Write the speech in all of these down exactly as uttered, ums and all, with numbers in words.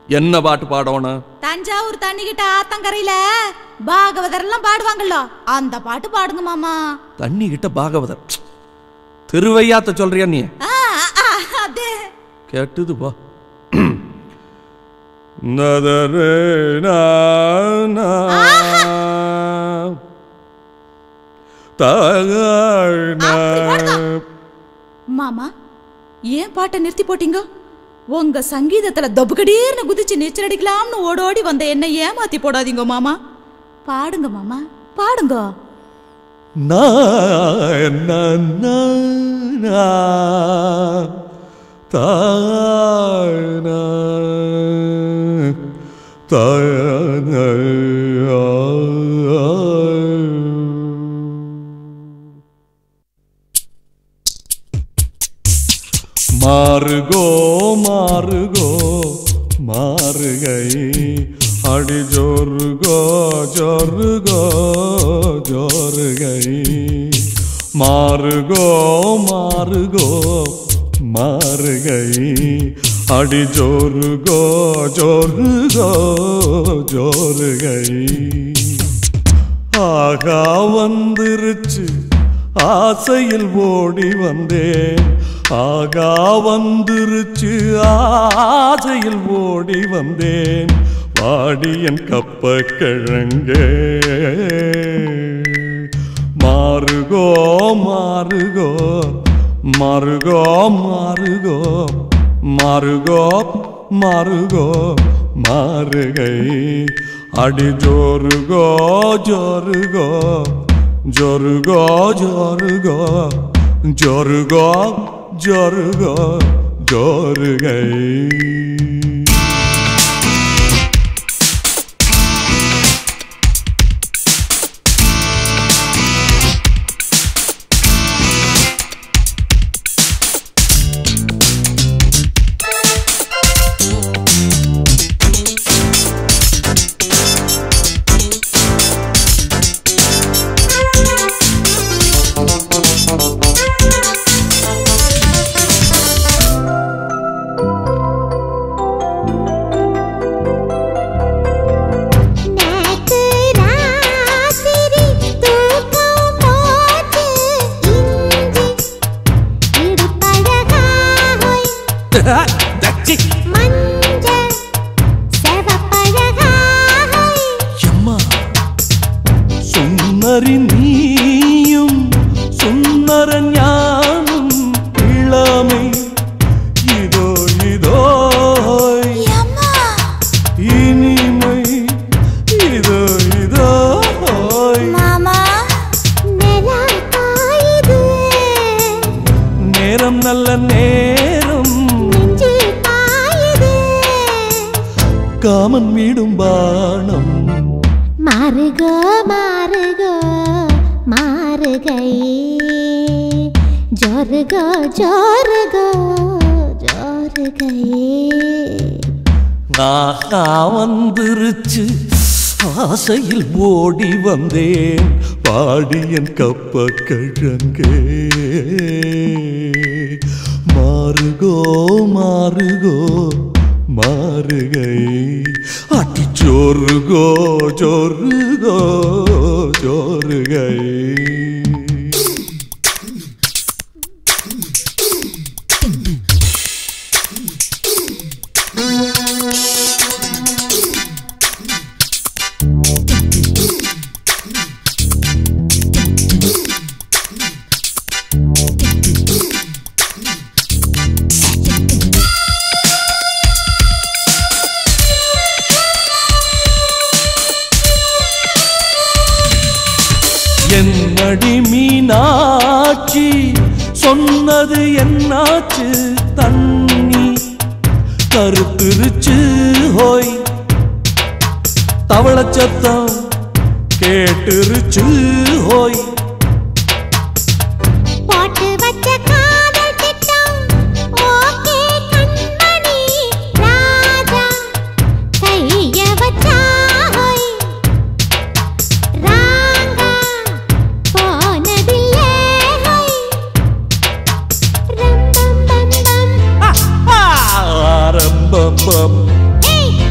என்ன பாட்டு பாடணும்? தஞ்சாவூர் தண்ணிக்கிட்ட ஆத்தங்கரையில பாகவதர் எல்லாம் பாடுவாங்கல்ல, அந்த பாட்டு பாடுங்க மாமா. தண்ணி கிட்ட பாகவதர் திருவையாத்த சொல்றியா நீ? அதே கேட்டுது பா. மாமா ஏன் பாட்டை நிறுத்தி போட்டீங்க? உங்க சங்கீதத்துல தொபுகடீர்னு குதிச்சு நீச்சல் அடிக்கலாம்னு ஓடோடி வந்த என்ன ஏமாத்தி போடாதீங்க மாமா. பாடுங்க மாமா, பாடுங்க. மாறுகோ மாறுகோ மாறுகை அடி ஜோருகோ ஜோருகோ ஜோருகை மாறுகோ மாறுகோ மாறுகை அடி ஜோருகோ ஜோருகோ ஜோருகை ஆகா வந்துருச்சு ஆசையில் ஓடி வந்தேன், ஆகா வந்துருச்சு ஆசையில் ஓடி வந்தேன், வாடியன் கப்ப கிழங்கே மாறுகோ மாறுகோ மாறுகோ மாறுகோ மாறுகோ மாறுகோ மாறுகை அடி ஜோருகோ ஜோருகோ ஜோருகோ ஜோருகோ ஜோருகோ ஜோருகோ ஜோருகை. சுந்தரி நீயும் சுந்தர ஞானம் இளமை இதோ இதோ இனிமை இதோ இதோ நேரம் நல்ல நேரம் காமன் வீடும் பானம் மாறுகோ மாறுகோ மாறுகை ஜோருகோ ஜோருகோ ஜோருகை ஆகா வந்துருச்சு ஆசையில் ஓடி வந்தேன், பாடியன் கப்ப கிழங்கே மாறுகோ மாறுகோ மாறுகை அடி ஜோருகோ ஜோருகோ ஜோருகை. என்னடி மீனாட்சி சொன்னது என்னாச்சு, தண்ணி கருத்துருச்சு ஹோய், தவளச்சத்தம் கேட்டுருச்சு ஹோய், போட்டு வச்ச காதல் திட்டம் ஓகே கண்மணி ராஜா கைய வச்சா ஹோய், ராங்கா போனதில்லை ஹோய், ரம்பம் பம் பம் ஆரம்பம் பம் ஏய்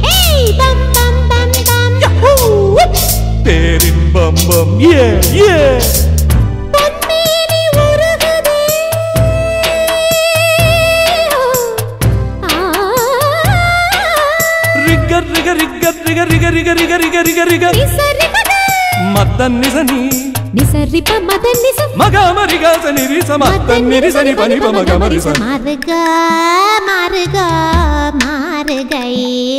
பேரின்பம் பம் ஏ ஏ ரிகர் ரிகர் ரிகர் ரிகர் ரிகர் ரிகர் ரிகர் ரிகர் ரிகர் மத்தன் நிசனி நிசரிப மதன் நிச மகமரிக சனி ரிச மத்தன் நிரிசனி பனிப மகமரிச மார்க மார்க மார்கை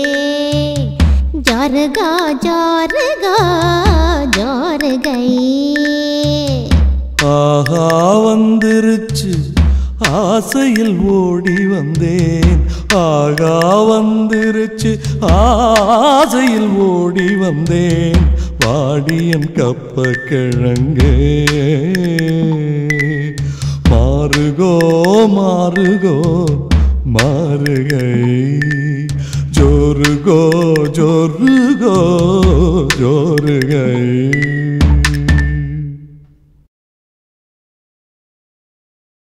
ஜோர்க ஜோர்க ஜோர்கை ஆஹா வந்துருச்சு ஆசையில் ஓடி வந்தேன் ஆகா வந்துருச்சு ஆசையில் ஓடி வந்தேன் வாடியன் கப்ப கிழங்கு மாறுகோ மாறுகோ மாறுகை ஜோருகோ ஜோருகோ ஜோருகை